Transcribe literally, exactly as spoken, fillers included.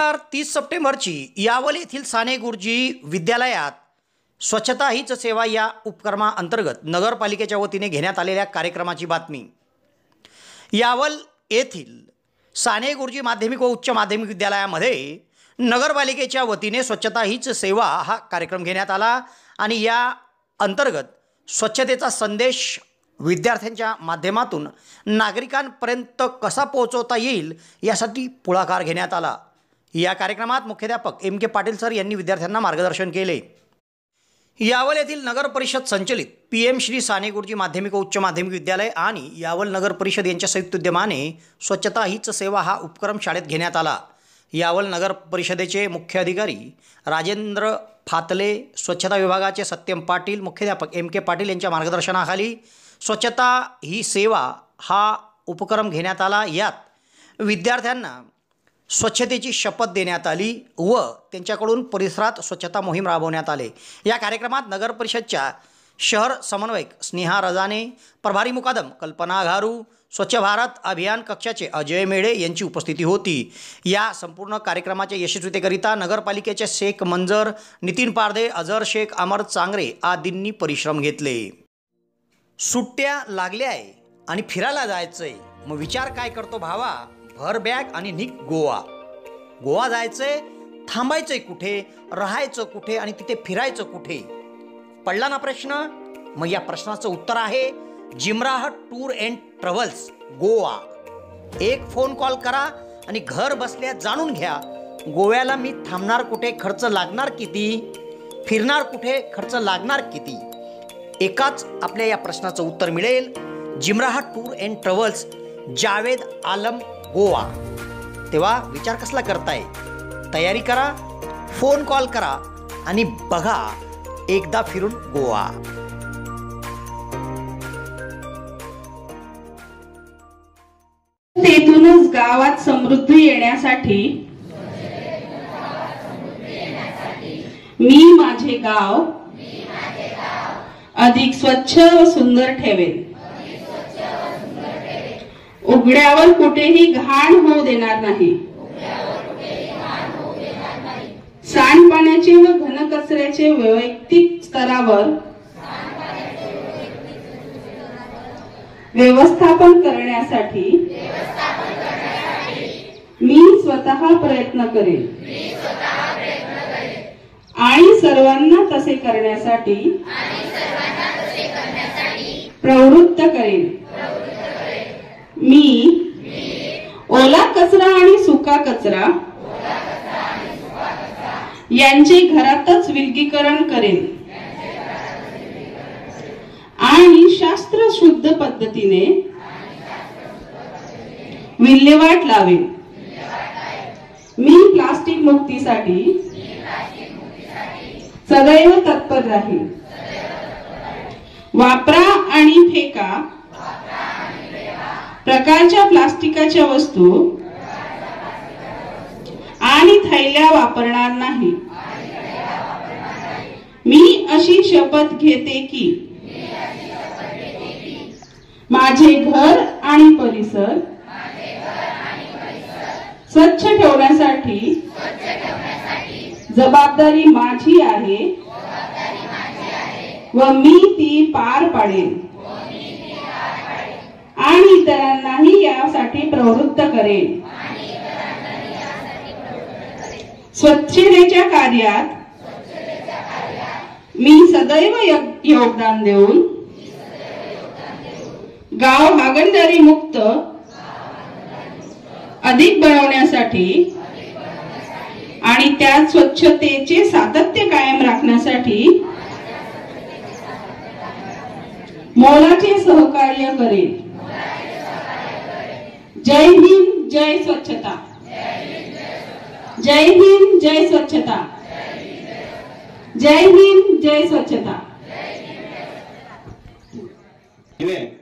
नमस्कार. तीस सप्टेंबरची यावल येथील साने गुरुजी विद्यालयात स्वच्छता हीच सेवा या उपक्रमाअंतर्गत नगरपालिकेच्या वतीने घेण्यात आलेल्या कार्यक्रमाची बातमी. यावल येथील साने गुरुजी माध्यमिक व उच्च माध्यमिक विद्यालयामध्ये नगरपालिकेच्या वतीने स्वच्छता हीच सेवा हा कार्यक्रम घेण्यात आला आणि या अंतर्गत स्वच्छतेचा संदेश विद्यार्थ्यांच्या माध्यमातून नागरिकांपर्यंत कसा पोहोचवता येईल यासाठी पुढाकार घेण्यात आला. या कार्यक्रमात मुख्याध्यापक एम के पाटील सर यांनी विद्यार्थ्यांना मार्गदर्शन केले. यावल येथील नगर परिषद संचलित पी एम श्री साने गुरुजी माध्यमिक व उच्च माध्यमिक विद्यालय आणि यावल नगर परिषद यांच्या संयुक्त उद्यमाने स्वच्छता हीच सेवा हा उपक्रम शाळेत घेण्यात आला. यावल नगर परिषदेचे मुख्य अधिकारी राजेंद्र फातले, स्वच्छता विभागाचे सत्यम पाटील, मुख्याध्यापक एम के पाटील यांच्या मार्गदर्शनाखाली स्वच्छता ही सेवा हा उपक्रम घेण्यात आला. यात विद्यार्थ्यांना स्वच्छतेची शपथ देण्यात आली व त्यांच्याकडून परिसरात स्वच्छता मोहीम राबवण्यात आले. या कार्यक्रमात नगर परिषदच्या शहर समन्वयक स्नेहा रजाने, प्रभारी मुकादम कल्पना घारू, स्वच्छ भारत अभियान कक्षाचे अजय मेढे यांची उपस्थिती होती. या संपूर्ण कार्यक्रमाच्या यशस्वीतेकरिता नगरपालिकेचे शेख मंजर, नितीन पारदे, अजहर शेख, अमर चांगरे आदींनी परिश्रम घेतले. सुट्ट्या लागल्या आहे आणि फिरायला जायचंय, मग विचार काय करतो भावा? भर बॅग आणि निघ गोवा. गोवा जायचंय, थांबायचंय कुठे, राहायचं कुठे आणि तिथे फिरायचं कुठे? पडला ना प्रश्न? मग या प्रश्नाचं उत्तर आहे Jimrah tour and travels Goa. एक फोन कॉल करा आणि घर बसल्या जाणून घ्या गोव्याला मी थांबणार कुठे, खर्च लागणार किती, फिरणार कुठे, खर्च लागणार किती. एकाच आपल्या या प्रश्नाचं उत्तर मिळेल. Jimrah tour and travels, Javed Alam, Goa. तेव्हा विचार कसला करताय? तयारी करा, फोन कॉल करा आणि बघा एकदा फिरून गोवा. तेथूनच गावात समृद्धी येण्यासाठी मी माझे गाव अधिक स्वच्छ व सुंदर ठेवेन. उघड्यावर कुठेही घाण होऊ देणार नाही. सांडपाण्याचे व घनकचऱ्याचे वैयक्तिक स्तरावर व्यवस्थापन करण्यासाठी मी स्वतः प्रयत्न करेन आणि सर्वांना तसे करण्यासाठी प्रवृत्त करेन. मी ओला कचरा आणि सुका कचरा यांचे घरातच विलगीकरण करेन आणि शास्त्र शुद्ध पद्धतीने विल्हेवाट लावेन. मी प्लास्टिक मुक्तीसाठी सदैव तत्पर राहील. वापरा आणि फेका प्रकारच्या प्लास्टिकाच्या वस्तू आणि थैल्या वापरणार नाही. मी अशी शपथ घेते की माझे घर आणि परिसर स्वच्छ ठेवण्यासाठी जबाबदारी माझी आहे व मी ती पार पाडेन आणि इतरांनाही यासाठी प्रवृत्त करेन. स्वच्छतेच्या कार्यात मी सदैव योगदान देऊन गाव हागणदारी मुक्त अधिक बनवण्यासाठी आणि त्यात स्वच्छतेचे सातत्य कायम राखण्यासाठी मोलाचे सहकार्य करेन. जय हिंद, जय स्वच्छता. जय हिंद, जय स्वच्छता. जय हिंद, जय स्वच्छता.